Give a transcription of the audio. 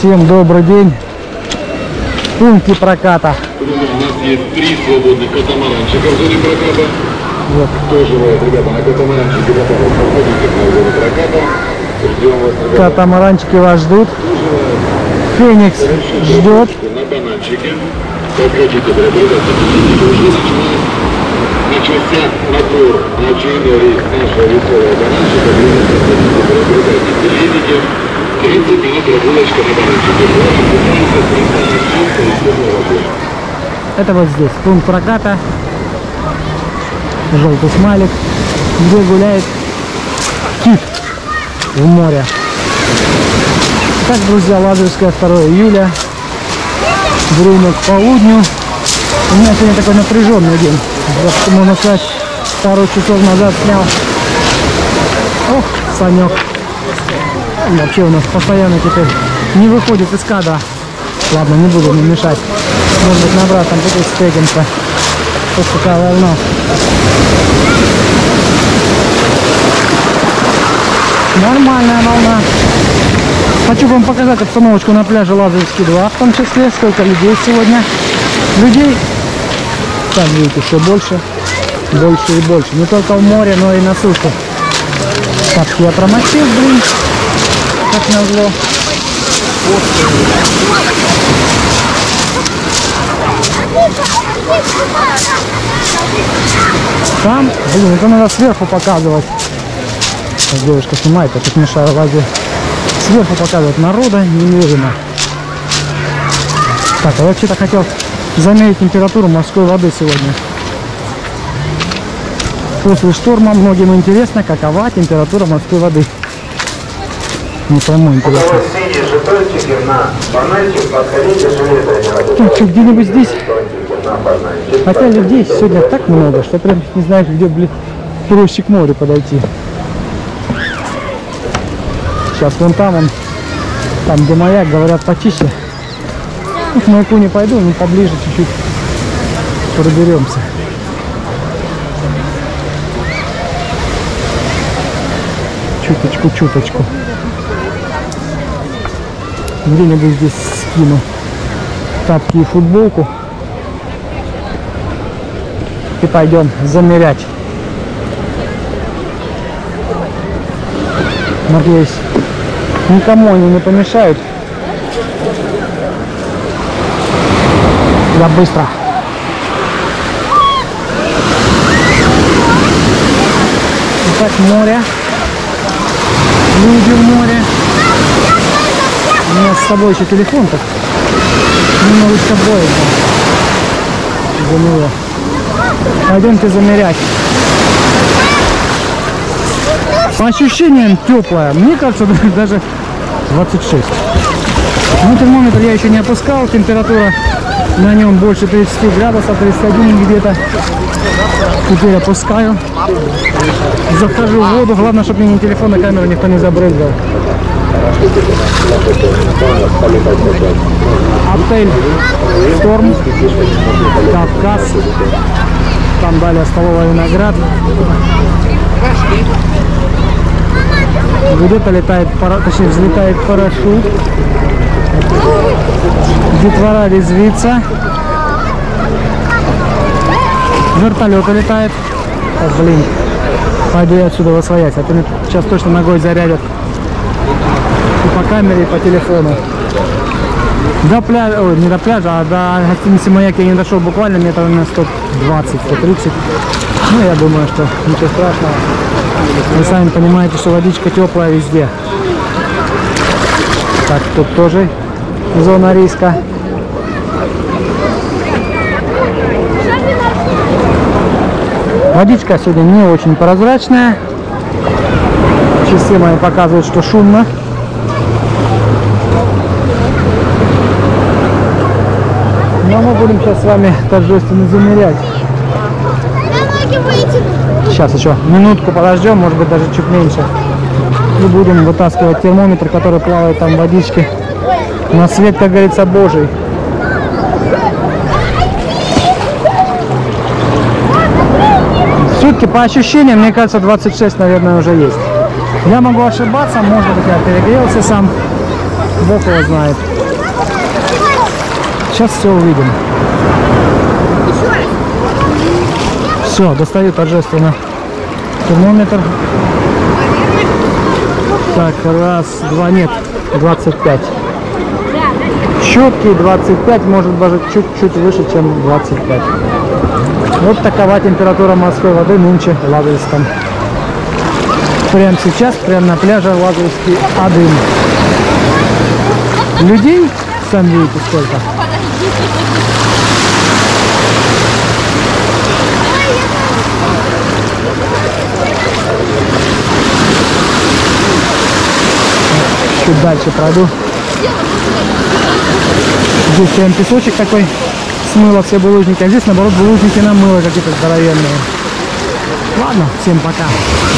Всем добрый день. Пункты проката. У нас есть 3 свободных катамаранчика в зоне проката. Вот. Кто желает, ребята, на катамаранчике готовы, проходите на зону проката. Ждем вас, ребята. Катамаранчики вас ждут. Феникс ждет. На бананчике. Подходите, ребята, уже начался набор на очередной рейс нашего веселого бананчика. Приобретайте билетики. 30 минут прогулочка на бананчике. Это вот здесь пункт проката. Желтый смайлик, где гуляет кит в море. Так, друзья, Лазаревская, 2 июля. Время к полудню. У меня сегодня такой напряженный день. Можно сказать, пару часов назад снял. Ох, Санек. Вообще у нас постоянно теперь не выходит из кадра. Ладно, не буду мне мешать. Может быть, на обратном пути встретимся. Вот такая волна. Нормальная волна. Хочу вам показать обстановочку на пляже Лазаревский 2, в том числе. Сколько людей сегодня. Людей, как видите, все больше. Больше и больше. Не только в море, но и на суше. Тапки я промочил, блин. Как назло. Там, блин, это надо сверху показывать. Так, девушка снимает, я тут мешаю лазе. Сверху показывать, народа не видно. Так, а я вообще-то хотел замерить температуру морской воды сегодня. После шторма многим интересно, какова температура морской воды. Никому интересно. Так, где-нибудь здесь. Хотя людей сегодня так много, что прям не знаю, где, блин, проще к морю подойти. Сейчас вон там, где маяк, говорят, почище. Ну, к маяку не пойду, но поближе чуть-чуть проберемся. Чуточку. Где-нибудь здесь скину тапки и футболку. И пойдем замерять. Надеюсь, никому они не помешают. Я быстро. Итак, море. Люди в море. У меня с собой еще телефон, так немного с собой. За него. Пойдемте замерять. По ощущениям теплая. Мне кажется, даже 26. Но термометр я еще не опускал. Температура на нем больше 30 градусов, 31 где-то. Теперь опускаю. Захожу в воду. Главное, чтобы мне ни телефон, ни камеру никто не забрызгал. Отель Шторм, Кавказ. Там далее столовая Виноград. Где-то летает, точнее взлетает парашют. Детвора резвится. Вертолет летает. О, блин. Пойду я отсюда восвоять, а то мне сейчас точно ногой зарядят. И по камере, и по телефону. До пляжа, ой, не до пляжа, а до гостиницы Маяк я не дошел буквально метров на 120-130. Ну, я думаю, что ничего страшного. Вы сами понимаете, что водичка теплая везде. Так, тут тоже зона риска. Водичка сегодня не очень прозрачная. Часы мои показывают, что шумно. Но мы будем сейчас с вами торжественно замерять. Сейчас еще минутку подождем, может быть даже чуть меньше. И будем вытаскивать термометр, который плавает там в водичке. На свет, как говорится, Божий. Все-таки по ощущениям, мне кажется, 26, наверное, уже есть. Я могу ошибаться, может быть, я перегрелся сам. Бог его знает. Сейчас все увидим. Все, достаю торжественно термометр. Так, раз, два, нет, 25. Четкий 25, может даже чуть-чуть выше, чем 25. Вот такова температура морской воды нынче в Ладожском. Прямо сейчас, прямо на пляже Ладожский Адым. Людей, сами видите, сколько. Чуть дальше пройду. Здесь прям песочек такой смыло все булыжники, а здесь наоборот булыжники намыло какие-то здоровенные. Ладно, всем пока.